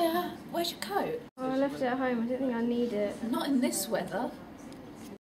Maya, where's your coat? Oh, I left it at home. I don't think I need it. Not in this weather.